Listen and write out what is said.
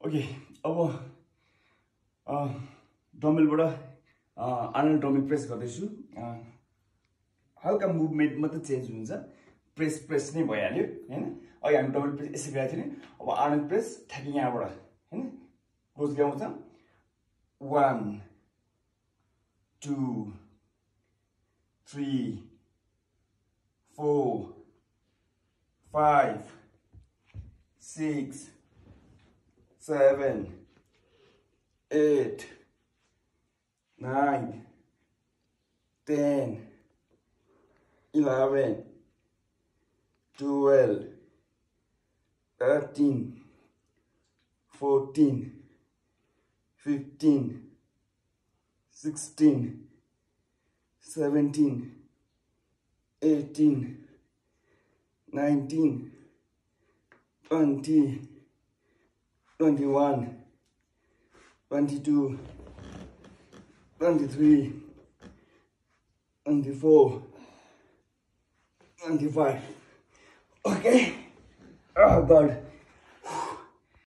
okay अब डम्बलबाट Arnold dumbbell press गर्दैछु हल्का मुभमेन्ट मात्र चेन्ज हुन्छ प्रेस नै भइहाल्यो हैन अघि हामी डम्बल प्रेस यसरी गरेको थियौं अब आर्नल्ड प्रेस ठ्याक्कै यहाँबाट हैन क्लोज ल्याउँछ 1 2 3 4 5 6 7 8 9 10 11 12 13 14 15 16 17 18 19 20 21 22 23 24 25 okay oh god